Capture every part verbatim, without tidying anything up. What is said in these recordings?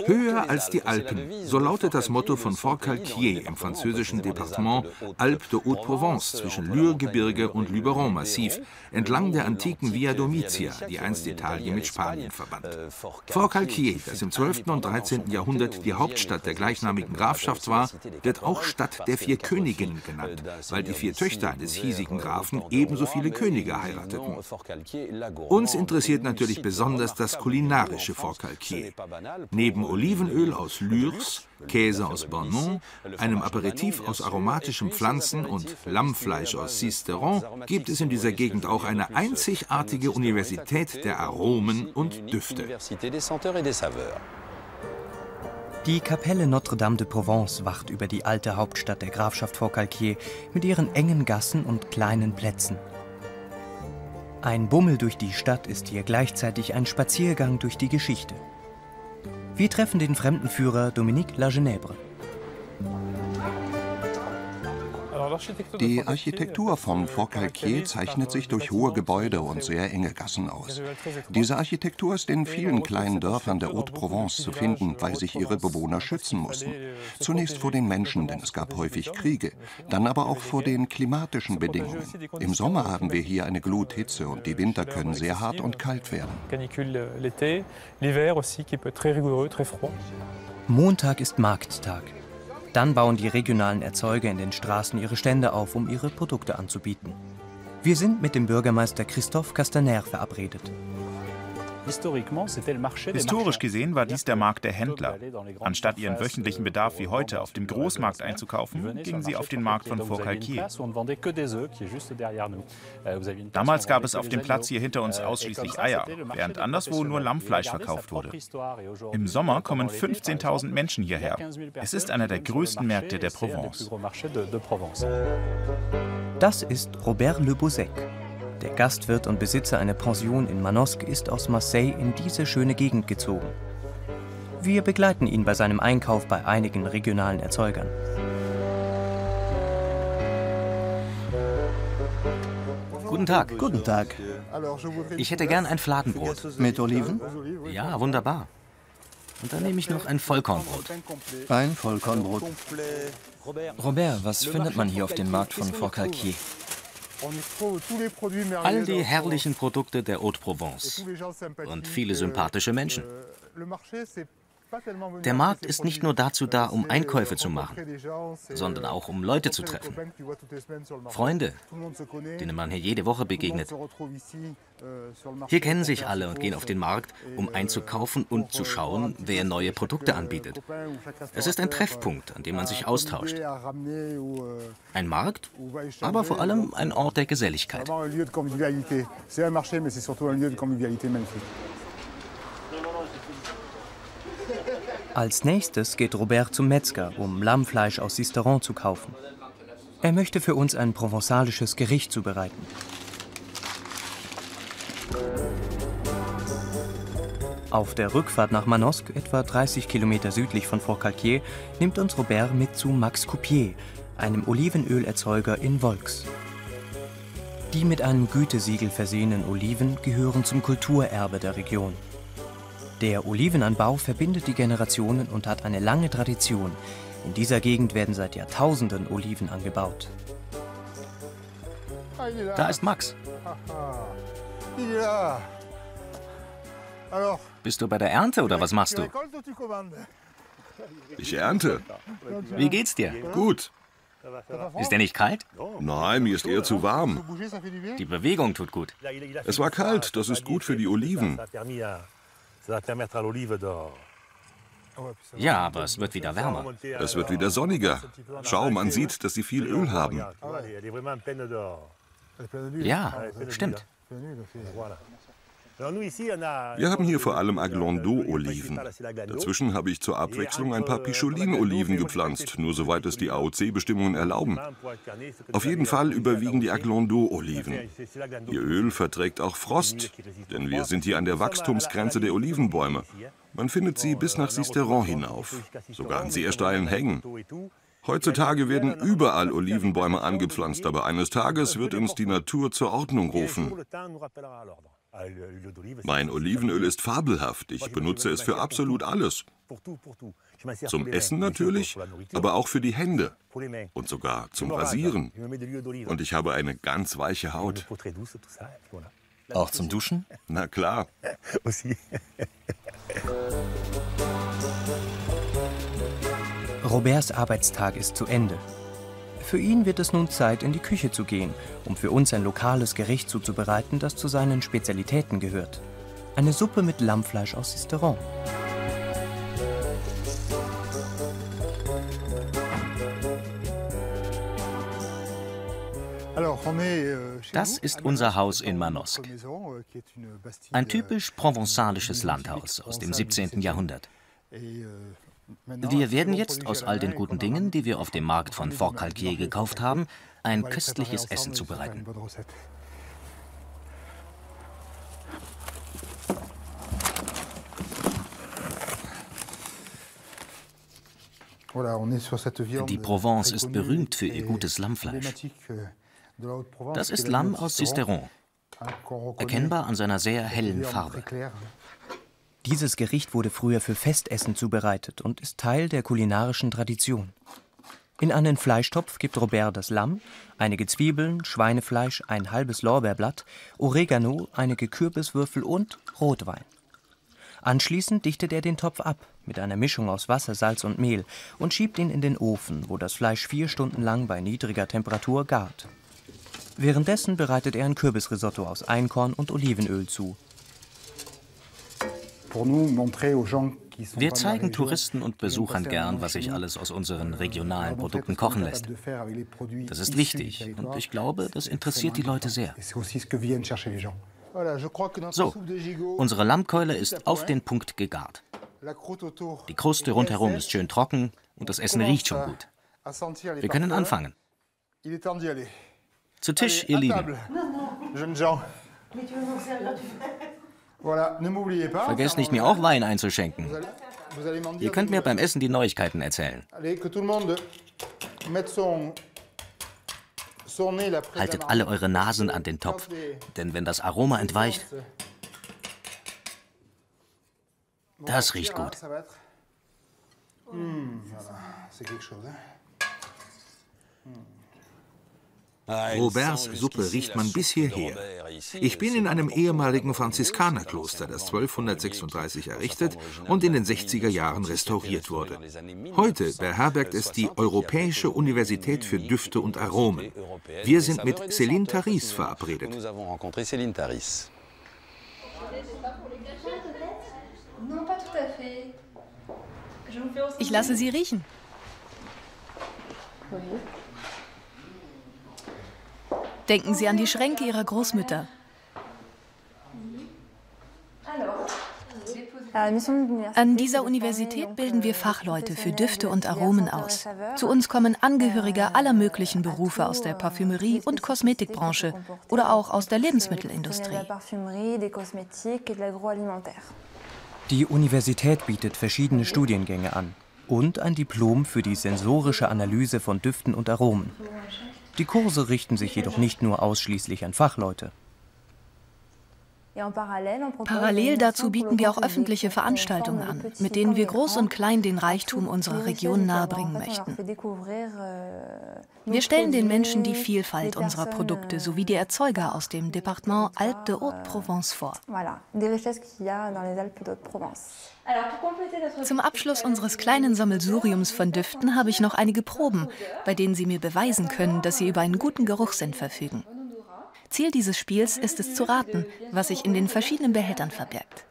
Höher als die Alpen, so lautet das Motto von Forcalquier im französischen Departement Alpes de Haute-Provence zwischen Lür-Gebirge und Luberon-Massiv, entlang der antiken Via Domitia, die einst Italien mit Spanien verband. Forcalquier, das im zwölften und dreizehnten Jahrhundert die Hauptstadt der gleichnamigen Grafschaft war, wird auch Stadt der vier Königinnen genannt, weil die vier Töchter eines hiesigen Grafen ebenso viele Könige heirateten. Uns interessiert natürlich besonders das kulinarische Forcalquier. Neben Olivenöl aus Lürs, Käse aus Bornon, einem Aperitif aus aromatischen Pflanzen und Lammfleisch aus Sisteron gibt es in dieser Gegend auch eine einzigartige Universität der Aromen und Düfte. Die Kapelle Notre-Dame de Provence wacht über die alte Hauptstadt der Grafschaft Forcalquier mit ihren engen Gassen und kleinen Plätzen. Ein Bummel durch die Stadt ist hier gleichzeitig ein Spaziergang durch die Geschichte. Wir treffen den Fremdenführer Dominique Lagenèbre. Die Architektur von Forcalquier zeichnet sich durch hohe Gebäude und sehr enge Gassen aus. Diese Architektur ist in vielen kleinen Dörfern der Haute-Provence zu finden, weil sich ihre Bewohner schützen mussten. Zunächst vor den Menschen, denn es gab häufig Kriege, dann aber auch vor den klimatischen Bedingungen. Im Sommer haben wir hier eine Gluthitze und die Winter können sehr hart und kalt werden. Montag ist Markttag. Dann bauen die regionalen Erzeuger in den Straßen ihre Stände auf, um ihre Produkte anzubieten. Wir sind mit dem Bürgermeister Christophe Castaner verabredet. Historisch gesehen war dies der Markt der Händler. Anstatt ihren wöchentlichen Bedarf wie heute auf dem Großmarkt einzukaufen, gingen sie auf den Markt von Forcalquier. Damals gab es auf dem Platz hier hinter uns ausschließlich Eier, während anderswo nur Lammfleisch verkauft wurde. Im Sommer kommen fünfzehntausend Menschen hierher. Es ist einer der größten Märkte der Provence. Das ist Robert Le Bousec. Der Gastwirt und Besitzer einer Pension in Manosque ist aus Marseille in diese schöne Gegend gezogen. Wir begleiten ihn bei seinem Einkauf bei einigen regionalen Erzeugern. Guten Tag. Guten Tag. Ich hätte gern ein Fladenbrot. Mit Oliven? Ja, wunderbar. Und dann nehme ich noch ein Vollkornbrot. Ein Vollkornbrot. Robert, was findet man hier auf dem Markt von Forcalquier? All die herrlichen Produkte der Haute-Provence und viele sympathische Menschen. Der Markt ist nicht nur dazu da, um Einkäufe zu machen, sondern auch um Leute zu treffen. Freunde, denen man hier jede Woche begegnet. Hier kennen sich alle und gehen auf den Markt, um einzukaufen und zu schauen, wer neue Produkte anbietet. Es ist ein Treffpunkt, an dem man sich austauscht. Ein Markt, aber vor allem ein Ort der Geselligkeit. Als nächstes geht Robert zum Metzger, um Lammfleisch aus Sisteron zu kaufen. Er möchte für uns ein provenzalisches Gericht zubereiten. Auf der Rückfahrt nach Manosque, etwa dreißig Kilometer südlich von Forcalquier, nimmt uns Robert mit zu Max Coupier, einem Olivenölerzeuger in Volx. Die mit einem Gütesiegel versehenen Oliven gehören zum Kulturerbe der Region. Der Olivenanbau verbindet die Generationen und hat eine lange Tradition. In dieser Gegend werden seit Jahrtausenden Oliven angebaut. Da ist Max. Bist du bei der Ernte oder was machst du? Ich ernte. Wie geht's dir? Gut. Ist der nicht kalt? Nein, mir ist eher zu warm. Die Bewegung tut gut. Es war kalt, das ist gut für die Oliven. Ja, aber es wird wieder wärmer. Es wird wieder sonniger. Schau, man sieht, dass sie viel Öl haben. Ja, stimmt. Wir haben hier vor allem Aglandot-Oliven. Dazwischen habe ich zur Abwechslung ein paar Picholin-Oliven gepflanzt, nur soweit es die A O C-Bestimmungen erlauben. Auf jeden Fall überwiegen die Aglandot-Oliven. Ihr Öl verträgt auch Frost, denn wir sind hier an der Wachstumsgrenze der Olivenbäume. Man findet sie bis nach Sisteron hinauf, sogar an sehr steilen Hängen. Heutzutage werden überall Olivenbäume angepflanzt, aber eines Tages wird uns die Natur zur Ordnung rufen. Mein Olivenöl ist fabelhaft. Ich benutze es für absolut alles. Zum Essen natürlich, aber auch für die Hände und sogar zum Rasieren. Und ich habe eine ganz weiche Haut. Auch zum Duschen? Na klar. Roberts Arbeitstag ist zu Ende. Für ihn wird es nun Zeit, in die Küche zu gehen, um für uns ein lokales Gericht zuzubereiten, das zu seinen Spezialitäten gehört. Eine Suppe mit Lammfleisch aus Sisteron. Das ist unser Haus in Manosque. Ein typisch provenzalisches Landhaus aus dem siebzehnten Jahrhundert. Wir werden jetzt aus all den guten Dingen, die wir auf dem Markt von Forcalquier gekauft haben, ein köstliches Essen zubereiten. Die Provence ist berühmt für ihr gutes Lammfleisch. Das ist Lamm aus Sisteron, erkennbar an seiner sehr hellen Farbe. Dieses Gericht wurde früher für Festessen zubereitet und ist Teil der kulinarischen Tradition. In einen Fleischtopf gibt Robert das Lamm, einige Zwiebeln, Schweinefleisch, ein halbes Lorbeerblatt, Oregano, einige Kürbiswürfel und Rotwein. Anschließend dichtet er den Topf ab mit einer Mischung aus Wasser, Salz und Mehl und schiebt ihn in den Ofen, wo das Fleisch vier Stunden lang bei niedriger Temperatur gart. Währenddessen bereitet er ein Kürbisrisotto aus Einkorn und Olivenöl zu. Wir zeigen Touristen und Besuchern gern, was sich alles aus unseren regionalen Produkten kochen lässt. Das ist wichtig und ich glaube, das interessiert die Leute sehr. So, unsere Lammkeule ist auf den Punkt gegart. Die Kruste rundherum ist schön trocken und das Essen riecht schon gut. Wir können anfangen. Zu Tisch, ihr Lieben. Vergesst nicht, mir auch Wein einzuschenken. Ihr könnt mir beim Essen die Neuigkeiten erzählen. Haltet alle eure Nasen an den Topf, denn wenn das Aroma entweicht, das riecht gut. Roberts Suppe riecht man bis hierher. Ich bin in einem ehemaligen Franziskanerkloster, das zwölfhundertsechsunddreißig errichtet und in den sechziger Jahren restauriert wurde. Heute beherbergt es die Europäische Universität für Düfte und Aromen. Wir sind mit Céline Taris verabredet. Ich lasse Sie riechen. Denken Sie an die Schränke Ihrer Großmütter. An dieser Universität bilden wir Fachleute für Düfte und Aromen aus. Zu uns kommen Angehörige aller möglichen Berufe aus der Parfümerie- und Kosmetikbranche oder auch aus der Lebensmittelindustrie. Die Universität bietet verschiedene Studiengänge an und ein Diplom für die sensorische Analyse von Düften und Aromen. Die Kurse richten sich jedoch nicht nur ausschließlich an Fachleute. Parallel dazu bieten wir auch öffentliche Veranstaltungen an, mit denen wir groß und klein den Reichtum unserer Region nahebringen möchten. Wir stellen den Menschen die Vielfalt unserer Produkte sowie die Erzeuger aus dem Departement Alpes de Haute-Provence vor. Zum Abschluss unseres kleinen Sammelsuriums von Düften habe ich noch einige Proben, bei denen Sie mir beweisen können, dass Sie über einen guten Geruchssinn verfügen. Ziel dieses Spiels ist es zu raten, was sich in den verschiedenen Behältern verbirgt.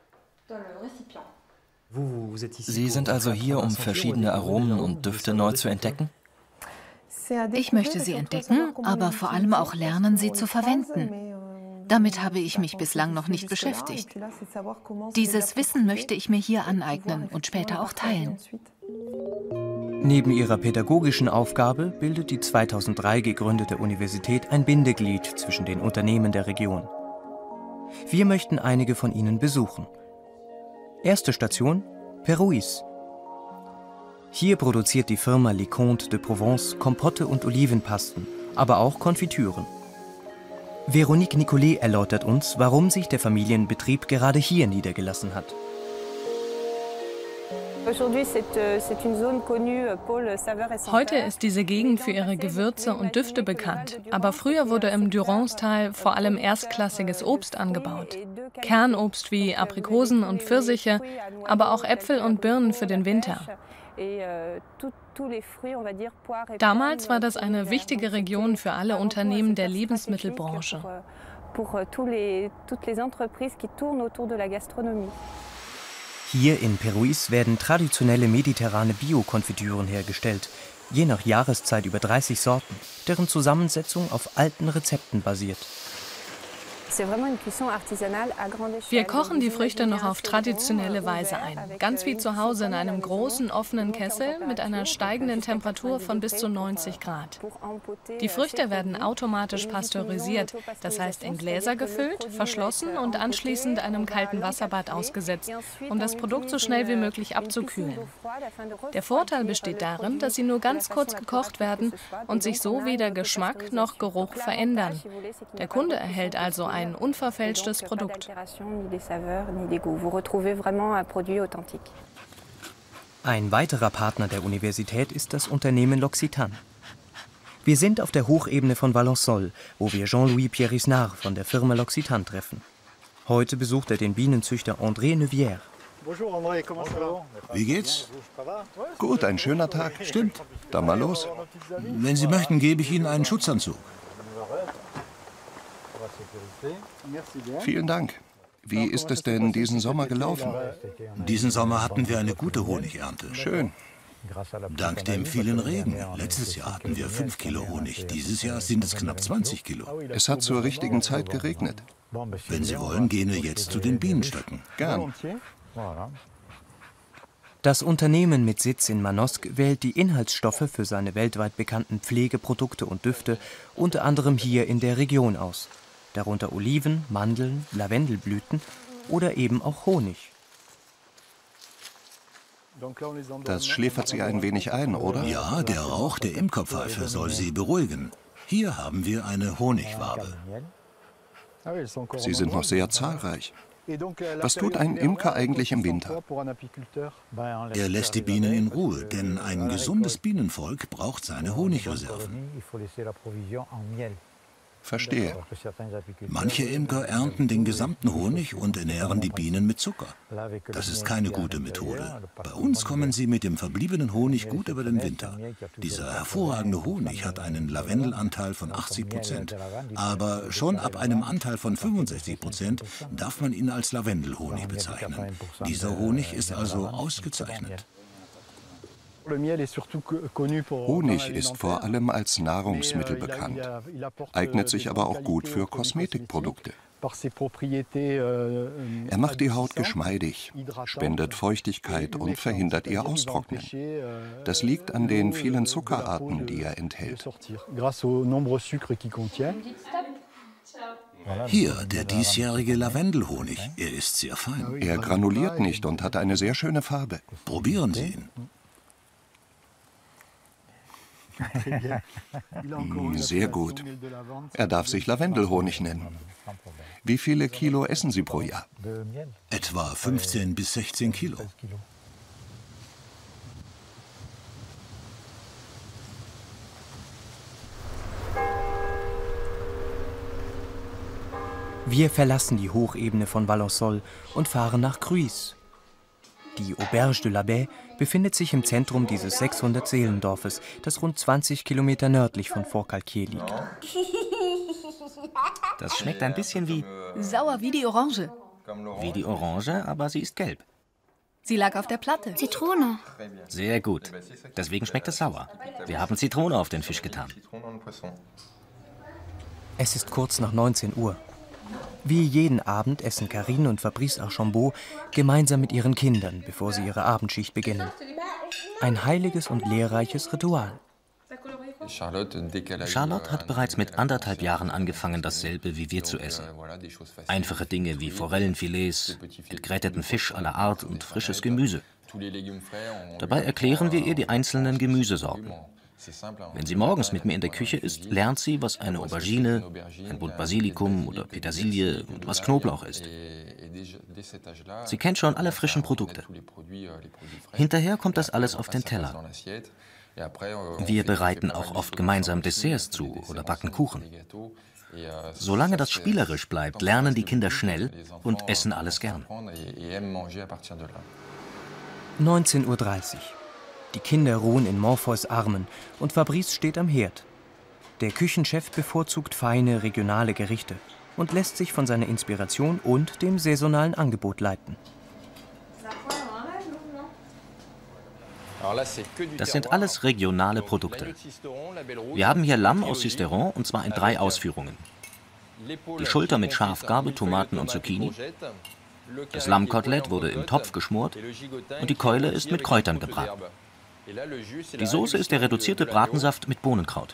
Sie sind also hier, um verschiedene Aromen und Düfte neu zu entdecken? Ich möchte sie entdecken, aber vor allem auch lernen, sie zu verwenden. Damit habe ich mich bislang noch nicht beschäftigt. Dieses Wissen möchte ich mir hier aneignen und später auch teilen. Neben ihrer pädagogischen Aufgabe bildet die zweitausenddrei gegründete Universität ein Bindeglied zwischen den Unternehmen der Region. Wir möchten einige von ihnen besuchen. Erste Station: Pérois. Hier produziert die Firma Lecomte de Provence Kompotte und Olivenpasten, aber auch Konfitüren. Véronique Nicolet erläutert uns, warum sich der Familienbetrieb gerade hier niedergelassen hat. Heute ist diese Gegend für ihre Gewürze und Düfte bekannt, aber früher wurde im Durance-Tal vor allem erstklassiges Obst angebaut. Kernobst wie Aprikosen und Pfirsiche, aber auch Äpfel und Birnen für den Winter. Damals war das eine wichtige Region für alle Unternehmen der Lebensmittelbranche. Hier in Peruis werden traditionelle mediterrane Bio-Konfitüren hergestellt, je nach Jahreszeit über dreißig Sorten, deren Zusammensetzung auf alten Rezepten basiert. Wir kochen die Früchte noch auf traditionelle Weise ein, ganz wie zu Hause in einem großen offenen Kessel mit einer steigenden Temperatur von bis zu neunzig Grad. Die Früchte werden automatisch pasteurisiert, das heißt in Gläser gefüllt, verschlossen und anschließend einem kalten Wasserbad ausgesetzt, um das Produkt so schnell wie möglich abzukühlen. Der Vorteil besteht darin, dass sie nur ganz kurz gekocht werden und sich so weder Geschmack noch Geruch verändern. Der Kunde erhält also ein unverfälschtes Produkt. Ein weiterer Partner der Universität ist das Unternehmen L'Occitane. Wir sind auf der Hochebene von Valensole, wo wir Jean-Louis Pierre-Isnard von der Firma L'Occitane treffen. Heute besucht er den Bienenzüchter André Neuvière. Wie geht's? Gut, ein schöner Tag. Stimmt. Dann mal los. Wenn Sie möchten, gebe ich Ihnen einen Schutzanzug. Vielen Dank. Wie ist es denn diesen Sommer gelaufen? Diesen Sommer hatten wir eine gute Honigernte. Schön. Dank dem vielen Regen. Letztes Jahr hatten wir fünf Kilo Honig. Dieses Jahr sind es knapp zwanzig Kilo. Es hat zur richtigen Zeit geregnet. Wenn Sie wollen, gehen wir jetzt zu den Bienenstöcken. Gern. Das Unternehmen mit Sitz in Manosque wählt die Inhaltsstoffe für seine weltweit bekannten Pflegeprodukte und Düfte unter anderem hier in der Region aus. Darunter Oliven, Mandeln, Lavendelblüten oder eben auch Honig. Das schläfert Sie ein wenig ein, oder? Ja, der Rauch der Imkerpfeife soll Sie beruhigen. Hier haben wir eine Honigwabe. Sie sind noch sehr zahlreich. Was tut ein Imker eigentlich im Winter? Er lässt die Bienen in Ruhe, denn ein gesundes Bienenvolk braucht seine Honigreserven. Verstehe. Manche Imker ernten den gesamten Honig und ernähren die Bienen mit Zucker. Das ist keine gute Methode. Bei uns kommen sie mit dem verbliebenen Honig gut über den Winter. Dieser hervorragende Honig hat einen Lavendelanteil von achtzig Prozent. Aber schon ab einem Anteil von fünfundsechzig Prozent darf man ihn als Lavendelhonig bezeichnen. Dieser Honig ist also ausgezeichnet. Honig ist vor allem als Nahrungsmittel bekannt, eignet sich aber auch gut für Kosmetikprodukte. Er macht die Haut geschmeidig, spendet Feuchtigkeit und verhindert ihr Austrocknen. Das liegt an den vielen Zuckerarten, die er enthält. Hier, der diesjährige Lavendelhonig. Er ist sehr fein. Er granuliert nicht und hat eine sehr schöne Farbe. Probieren Sie ihn. Sehr gut. Er darf sich Lavendelhonig nennen. Wie viele Kilo essen Sie pro Jahr? Etwa fünfzehn bis sechzehn Kilo. Wir verlassen die Hochebene von Valensole und fahren nach Cruys. Die Auberge de la Baie befindet sich im Zentrum dieses sechshundert-Seelendorfes, das rund zwanzig Kilometer nördlich von Forcalquier liegt. Das schmeckt ein bisschen wie... Sauer wie die Orange. Wie die Orange, aber sie ist gelb. Sie lag auf der Platte. Zitrone. Sehr gut. Deswegen schmeckt es sauer. Wir haben Zitrone auf den Fisch getan. Es ist kurz nach neunzehn Uhr. Wie jeden Abend essen Karine und Fabrice Archambault gemeinsam mit ihren Kindern, bevor sie ihre Abendschicht beginnen. Ein heiliges und lehrreiches Ritual. Charlotte hat bereits mit anderthalb Jahren angefangen, dasselbe wie wir zu essen. Einfache Dinge wie Forellenfilets, gegräteten Fisch aller Art und frisches Gemüse. Dabei erklären wir ihr die einzelnen Gemüsesorten. Wenn sie morgens mit mir in der Küche ist, lernt sie, was eine Aubergine, ein Bund Basilikum oder Petersilie und was Knoblauch ist. Sie kennt schon alle frischen Produkte. Hinterher kommt das alles auf den Teller. Wir bereiten auch oft gemeinsam Desserts zu oder backen Kuchen. Solange das spielerisch bleibt, lernen die Kinder schnell und essen alles gern. neunzehn Uhr dreißig. Die Kinder ruhen in Morpheus Armen und Fabrice steht am Herd. Der Küchenchef bevorzugt feine, regionale Gerichte und lässt sich von seiner Inspiration und dem saisonalen Angebot leiten. Das sind alles regionale Produkte. Wir haben hier Lamm aus Sisteron und zwar in drei Ausführungen. Die Schulter mit Schafgarbe, Tomaten und Zucchini. Das Lammkotelett wurde im Topf geschmort und die Keule ist mit Kräutern gebraten. Die Soße ist der reduzierte Bratensaft mit Bohnenkraut.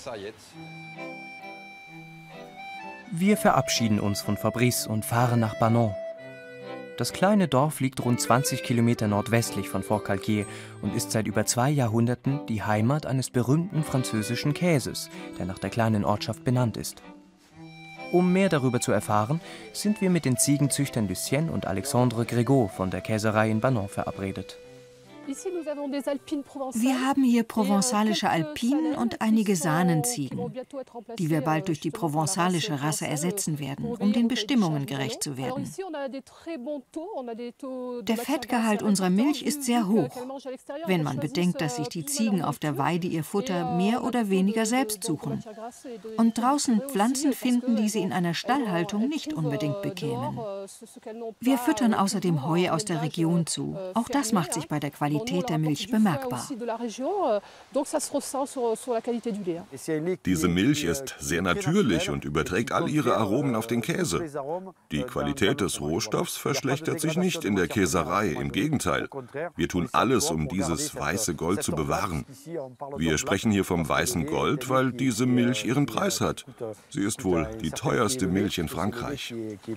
Wir verabschieden uns von Fabrice und fahren nach Banon. Das kleine Dorf liegt rund zwanzig Kilometer nordwestlich von Forcalquier und ist seit über zwei Jahrhunderten die Heimat eines berühmten französischen Käses, der nach der kleinen Ortschaft benannt ist. Um mehr darüber zu erfahren, sind wir mit den Ziegenzüchtern Lucien und Alexandre Grégaud von der Käserei in Banon verabredet. Wir haben hier provenzalische Alpinen und einige Sahnenziegen, die wir bald durch die provenzalische Rasse ersetzen werden, um den Bestimmungen gerecht zu werden. Der Fettgehalt unserer Milch ist sehr hoch, wenn man bedenkt, dass sich die Ziegen auf der Weide ihr Futter mehr oder weniger selbst suchen und draußen Pflanzen finden, die sie in einer Stallhaltung nicht unbedingt bekämen. Wir füttern außerdem Heu aus der Region zu. Auch das macht sich bei der Qualität der Milch bemerkbar. Diese Milch ist sehr natürlich und überträgt all ihre Aromen auf den Käse. Die Qualität des Rohstoffs verschlechtert sich nicht in der Käserei, im Gegenteil. Wir tun alles, um dieses weiße Gold zu bewahren. Wir sprechen hier vom weißen Gold, weil diese Milch ihren Preis hat. Sie ist wohl die teuerste Milch in Frankreich.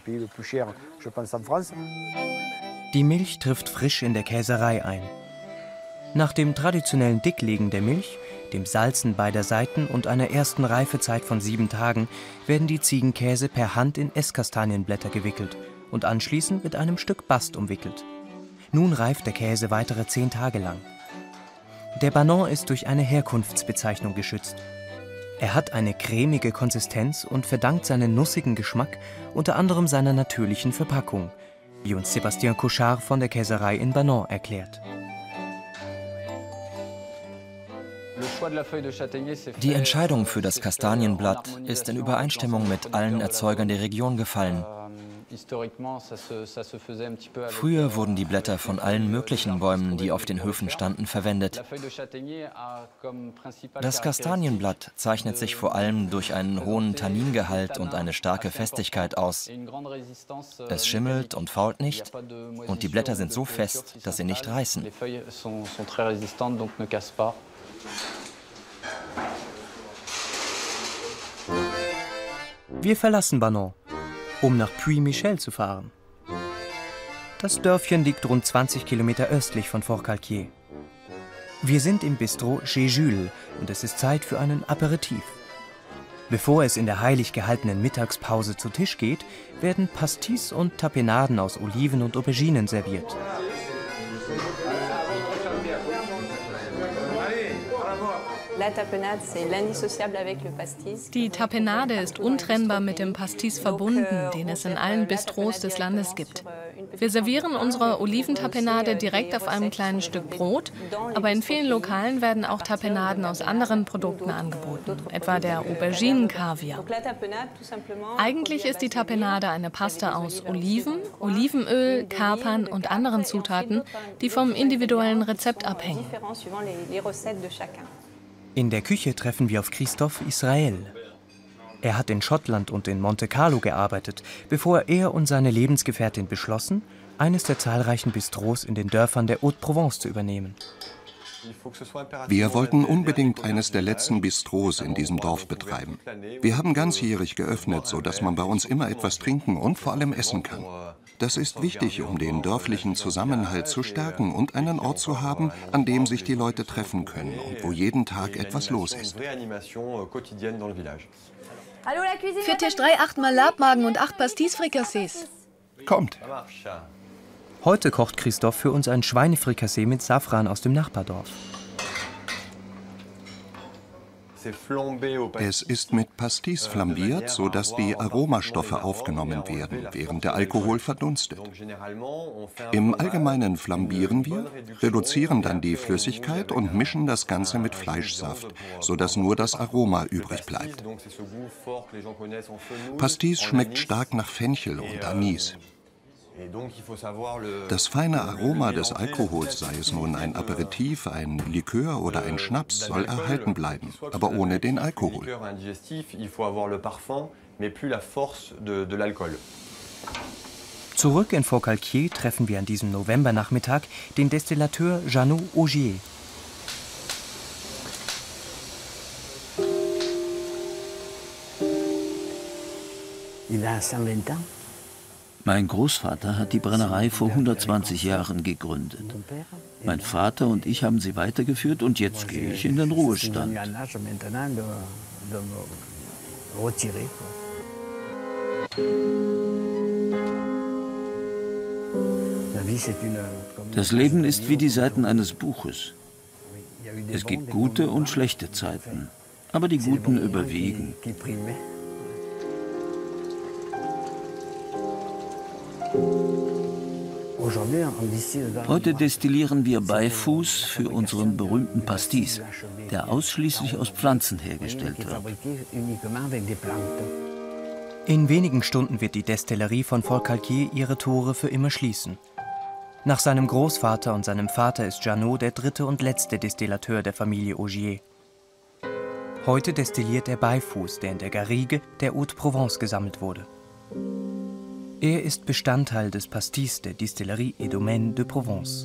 Die Milch trifft frisch in der Käserei ein. Nach dem traditionellen Dicklegen der Milch, dem Salzen beider Seiten und einer ersten Reifezeit von sieben Tagen werden die Ziegenkäse per Hand in Esskastanienblätter gewickelt und anschließend mit einem Stück Bast umwickelt. Nun reift der Käse weitere zehn Tage lang. Der Banon ist durch eine Herkunftsbezeichnung geschützt. Er hat eine cremige Konsistenz und verdankt seinen nussigen Geschmack unter anderem seiner natürlichen Verpackung, wie uns Sébastien Cochard von der Käserei in Banon erklärt. Die Entscheidung für das Kastanienblatt ist in Übereinstimmung mit allen Erzeugern der Region gefallen. Früher wurden die Blätter von allen möglichen Bäumen, die auf den Höfen standen, verwendet. Das Kastanienblatt zeichnet sich vor allem durch einen hohen Tanningehalt und eine starke Festigkeit aus. Es schimmelt und fault nicht und die Blätter sind so fest, dass sie nicht reißen. Wir verlassen Banon, um nach Puy-Michel zu fahren. Das Dörfchen liegt rund zwanzig Kilometer östlich von Forcalquier. Wir sind im Bistro Chez Jules und es ist Zeit für einen Aperitif. Bevor es in der heilig gehaltenen Mittagspause zu Tisch geht, werden Pastis und Tapenaden aus Oliven und Auberginen serviert. Die Tapenade ist untrennbar mit dem Pastis verbunden, den es in allen Bistros des Landes gibt. Wir servieren unsere Oliventapenade direkt auf einem kleinen Stück Brot, aber in vielen Lokalen werden auch Tapenaden aus anderen Produkten angeboten, etwa der Auberginen-Kaviar. Eigentlich ist die Tapenade eine Pasta aus Oliven, Olivenöl, Kapern und anderen Zutaten, die vom individuellen Rezept abhängen. In der Küche treffen wir auf Christophe Israel. Er hat in Schottland und in Monte Carlo gearbeitet, bevor er und seine Lebensgefährtin beschlossen, eines der zahlreichen Bistros in den Dörfern der Haute-Provence zu übernehmen. Wir wollten unbedingt eines der letzten Bistros in diesem Dorf betreiben. Wir haben ganzjährig geöffnet, sodass man bei uns immer etwas trinken und vor allem essen kann. Das ist wichtig, um den dörflichen Zusammenhalt zu stärken und einen Ort zu haben, an dem sich die Leute treffen können und wo jeden Tag etwas los ist. Für Tisch drei achtmal Labmagen und acht Pastis-Frikassés. Kommt. Heute kocht Christoph für uns ein Schweinefrikassee mit Safran aus dem Nachbardorf. Es ist mit Pastis flambiert, sodass die Aromastoffe aufgenommen werden, während der Alkohol verdunstet. Im Allgemeinen flambieren wir, reduzieren dann die Flüssigkeit und mischen das Ganze mit Fleischsaft, sodass nur das Aroma übrig bleibt. Pastis schmeckt stark nach Fenchel und Anis. Das feine Aroma des Alkohols, sei es nun ein Aperitif, ein Likör oder ein Schnaps, soll erhalten bleiben, aber ohne den Alkohol. Zurück in Forcalquier treffen wir an diesem Novembernachmittag den Destillateur Jeannot Augier. Mein Großvater hat die Brennerei vor hundertzwanzig Jahren gegründet. Mein Vater und ich haben sie weitergeführt und jetzt gehe ich in den Ruhestand. Das Leben ist wie die Seiten eines Buches. Es gibt gute und schlechte Zeiten, aber die guten überwiegen. Heute destillieren wir Beifuß für unseren berühmten Pastis, der ausschließlich aus Pflanzen hergestellt wird. In wenigen Stunden wird die Destillerie von Forcalquier ihre Tore für immer schließen. Nach seinem Großvater und seinem Vater ist Jeannot der dritte und letzte Destillateur der Familie Augier. Heute destilliert er Beifuß, der in der Garrigue der Haute-Provence gesammelt wurde. Er ist Bestandteil des Pastis der Distillerie et Domaine de Provence.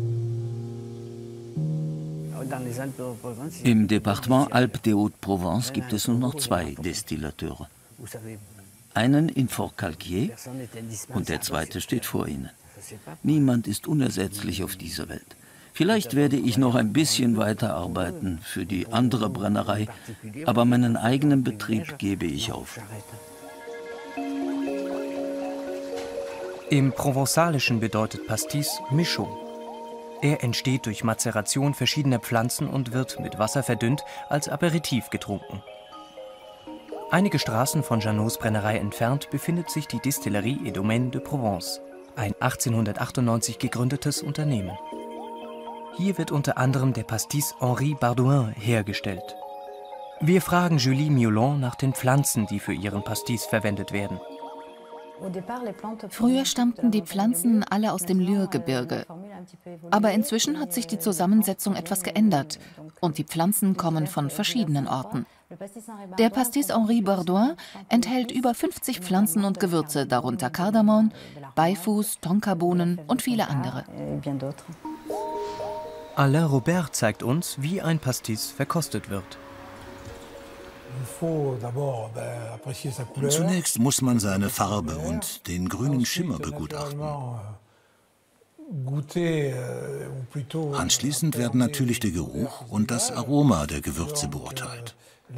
Im Departement Alpes de Haute-Provence gibt es nur noch zwei Destillateure. Einen in Forcalquier und der zweite steht vor Ihnen. Niemand ist unersetzlich auf dieser Welt. Vielleicht werde ich noch ein bisschen weiterarbeiten für die andere Brennerei, aber meinen eigenen Betrieb gebe ich auf. Im Provenzalischen bedeutet Pastis Mischung. Er entsteht durch Mazeration verschiedener Pflanzen und wird mit Wasser verdünnt als Aperitif getrunken. Einige Straßen von Jeannots Brennerei entfernt befindet sich die Distillerie et Domaine de Provence, ein achtzehnhundertachtundneunzig gegründetes Unternehmen. Hier wird unter anderem der Pastis Henri Bardouin hergestellt. Wir fragen Julie Miolon nach den Pflanzen, die für ihren Pastis verwendet werden. Früher stammten die Pflanzen alle aus dem Lure-Gebirge. Aber inzwischen hat sich die Zusammensetzung etwas geändert und die Pflanzen kommen von verschiedenen Orten. Der Pastis Henri Bardouin enthält über fünfzig Pflanzen und Gewürze, darunter Kardamom, Beifuß, Tonkabohnen und viele andere. Alain Robert zeigt uns, wie ein Pastis verkostet wird. Zunächst muss man seine Farbe und den grünen Schimmer begutachten. Anschließend werden natürlich der Geruch und das Aroma der Gewürze beurteilt.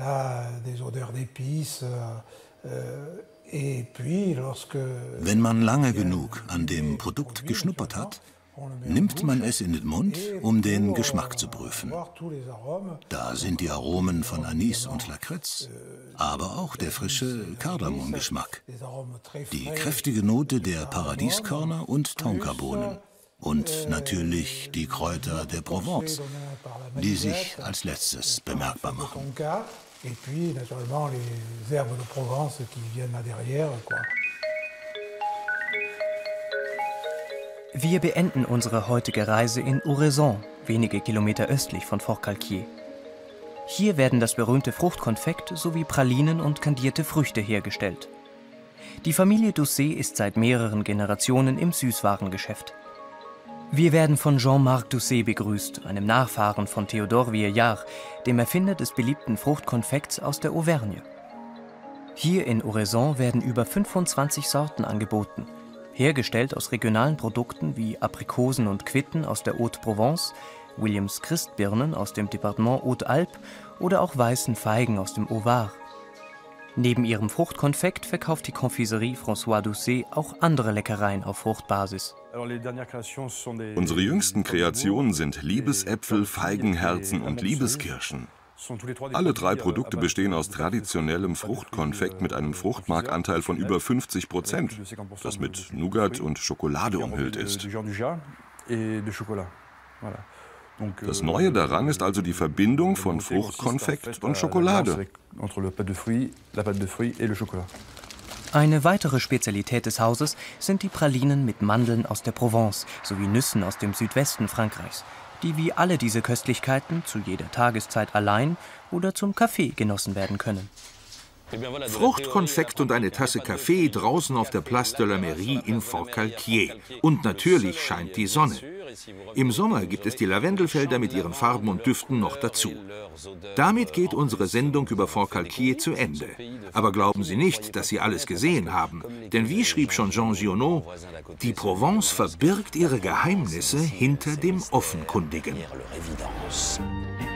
Wenn man lange genug an dem Produkt geschnuppert hat, nimmt man es in den Mund, um den Geschmack zu prüfen. Da sind die Aromen von Anis und Lakritz, aber auch der frische Kardamomgeschmack, die kräftige Note der Paradieskörner und Tonkabohnen und natürlich die Kräuter der Provence, die sich als letztes bemerkbar machen. Wir beenden unsere heutige Reise in Oraison, wenige Kilometer östlich von Forcalquier. Hier werden das berühmte Fruchtkonfekt sowie Pralinen und kandierte Früchte hergestellt. Die Familie Doucet ist seit mehreren Generationen im Süßwarengeschäft. Wir werden von Jean-Marc Doucet begrüßt, einem Nachfahren von Théodore Vieillard, dem Erfinder des beliebten Fruchtkonfekts aus der Auvergne. Hier in Oraison werden über fünfundzwanzig Sorten angeboten. hergestellt aus regionalen Produkten wie Aprikosen und Quitten aus der Haute-Provence, Williams Christbirnen aus dem Departement Haute-Alpes oder auch weißen Feigen aus dem Haut-Var. Neben ihrem Fruchtkonfekt verkauft die Confiserie François Doucet auch andere Leckereien auf Fruchtbasis. Unsere jüngsten Kreationen sind Liebesäpfel, Feigenherzen und Liebeskirschen. Alle drei Produkte bestehen aus traditionellem Fruchtkonfekt mit einem Fruchtmarkanteil von über fünfzig Prozent, das mit Nougat und Schokolade umhüllt ist. Das Neue daran ist also die Verbindung von Fruchtkonfekt und Schokolade. Eine weitere Spezialität des Hauses sind die Pralinen mit Mandeln aus der Provence sowie Nüssen aus dem Südwesten Frankreichs, die wie alle diese Köstlichkeiten zu jeder Tageszeit allein oder zum Kaffee genossen werden können. Fruchtkonfekt und eine Tasse Kaffee draußen auf der Place de la Mairie in Forcalquier. Und natürlich scheint die Sonne. Im Sommer gibt es die Lavendelfelder mit ihren Farben und Düften noch dazu. Damit geht unsere Sendung über Forcalquier zu Ende. Aber glauben Sie nicht, dass Sie alles gesehen haben. Denn wie schrieb schon Jean Giono, die Provence verbirgt ihre Geheimnisse hinter dem Offenkundigen.